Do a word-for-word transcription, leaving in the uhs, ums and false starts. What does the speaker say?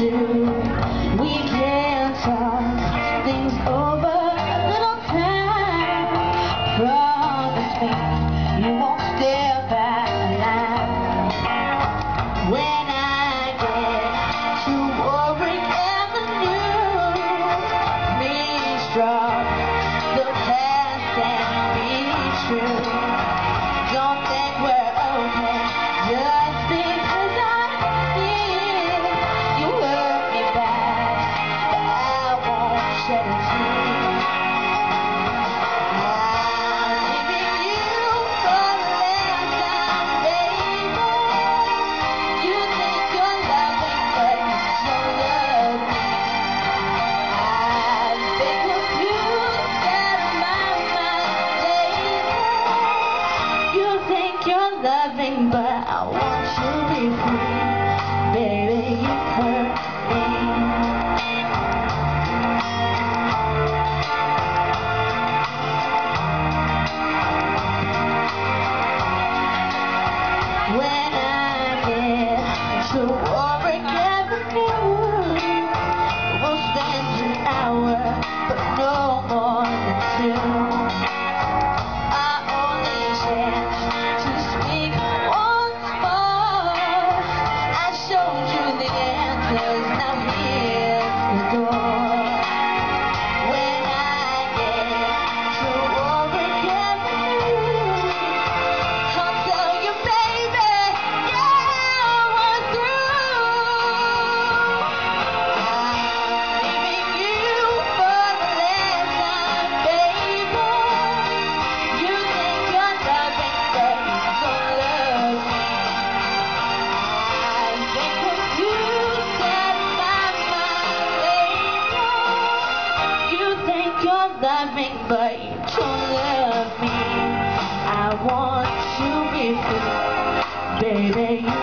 to. We can talk things over a little time. Promise me you won't step out of line. When I get to Warwick Avenue, please drop the past and be true. Don't think we're okay just because I did. You hurt me bad, but I won't shed a tear. I'm leaving you for the last time, baby. You think you're loving, but you don't love me. I've been confused out of my mind, baby. You think you're loving, but I want you to be free. Baby, you hurt me. When I get to Warwick Avenue, we'll spend an hour, but no more than two. Our only chance to speak once more. I showed you the answers, now here's the door. When I get to Warwick Avenue, I'll tell you, baby, yeah, we're through. I'm leaving you for the last time, baby. You think you're loving, but you don't love me. I've been confused out of my mind, baby. You think you're loving, but you don't love me. I want to be free, baby. You